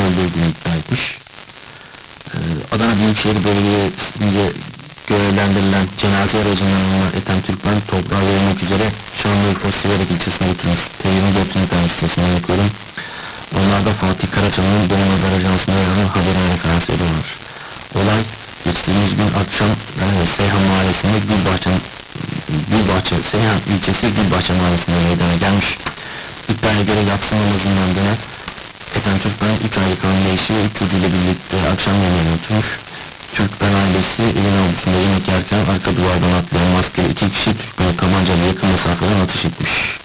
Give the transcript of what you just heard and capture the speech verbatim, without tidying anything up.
öldürdüğünü iddia etmiş. Ee, Adana Büyükşehir Belediyesi'nce görevlendirilen cenaze aracından alınan Ethem Türkmen toprağa verilmek üzere Şanlıurfa Siverek ilçesine götürmüş. T yirmi dört internet sitesinden okuyorum. Onlar da Fatih Karaçalı'nın Doğum Haber Ajansı'nda yer alan haberine referans veriyorlar. Olay geçtiğimiz gün akşam yani Seyhan Mahallesi'nde Gülbahçe, Gülbahçe, Seyhan ilçesi Gülbahçe Mahallesi'nde meydana gelmiş. İddiaya göre yatsı namazından dönen Ethem Türkmen üç aylık hamile eşi ve üç çocuğuyla birlikte akşam yemeğine oturmuş. Türkmen ailesi evin avlusunda yemek yerken arka duvardan atlayan maskeli iki kişi Türkmen'e tabancalı yakın mesafeden atış etmiş.